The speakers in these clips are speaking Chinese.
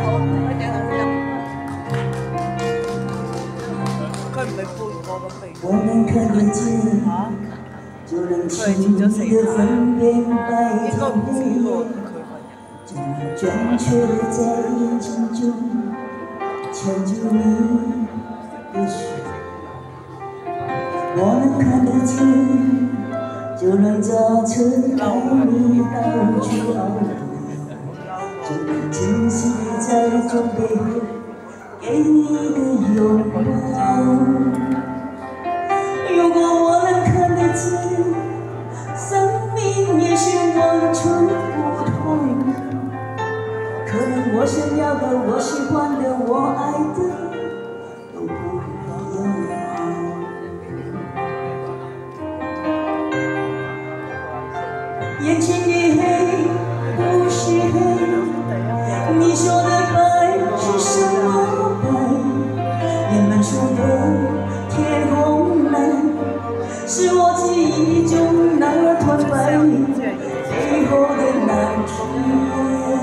我能看得见，就能轻易地分辨白天黑，就能准确地在眼睛中牵住你的手。我能看得见，就能早晨带你到处遨游，就能精细地在钟背后给你一个拥抱。如果我能看得见，生命也许完全不同。可能我想要的、我喜欢的、我爱的都不一样。眼前的黑不是黑，你说的白是什么白？人们说的天空蓝。是我记忆中那团白云背后的蓝天。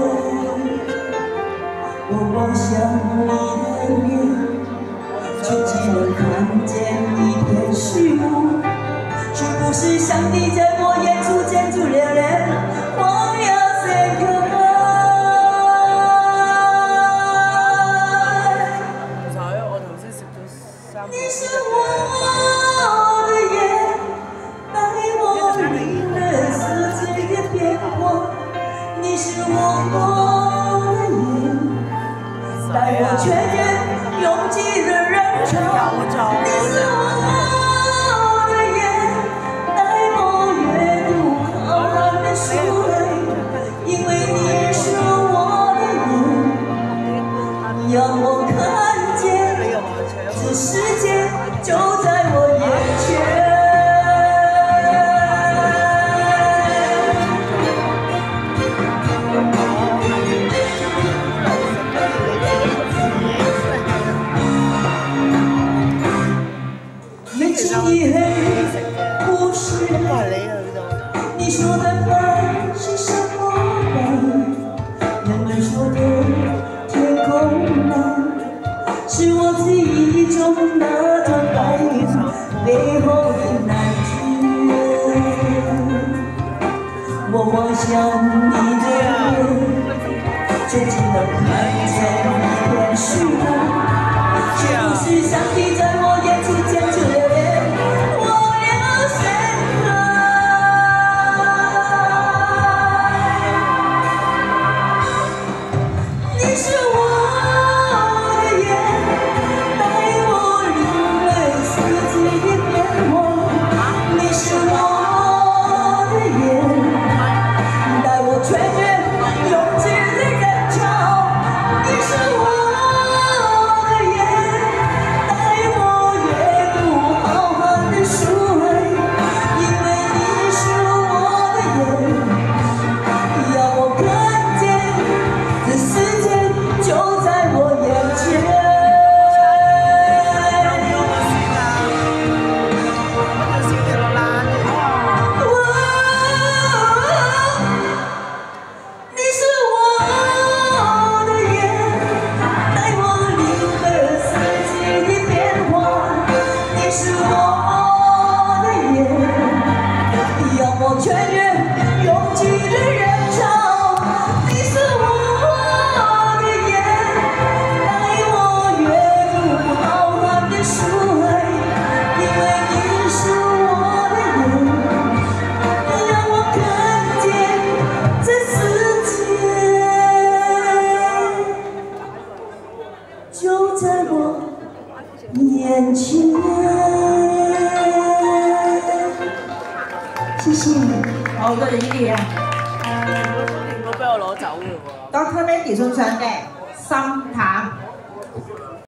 我望向你的脸，却只能看见一片虚无。是不是上帝在我眼中建筑了脸？我要 say goodbye。你是我的眼，带我领略世界的变化。你是我的眼，带我穿越拥挤的人潮。你是我的眼，带我阅读浩瀚的书海。因为你是我的眼，让我看见这世界就在我眼前。眼前的黑不是黑，你说的白是什么白？人们说的天空蓝，是我记忆中那团白云背后的蓝天。我望向你的脸，却只能看见一片虚无。是不是上帝在我眼前建筑了脸？我要 say goodbye。你是我的眼，带我领略世界的变化。你是我的眼，带我穿越拥挤的人潮。你是我的眼，带我阅读浩瀚的书海。因为你是我的眼，让我看见这世界就在我眼前。你是我的眼，带我领略世界的变化。你是我的眼，让我穿越拥挤的人潮。你是我的眼，带我阅读浩瀚的书海。因为你是我的眼，让我看见这世界就在我眼前。谢谢。 好嘅，呢啲啊。 唔好俾我攞走嘅喎。 Dr. Mandy 送上嘅心淡。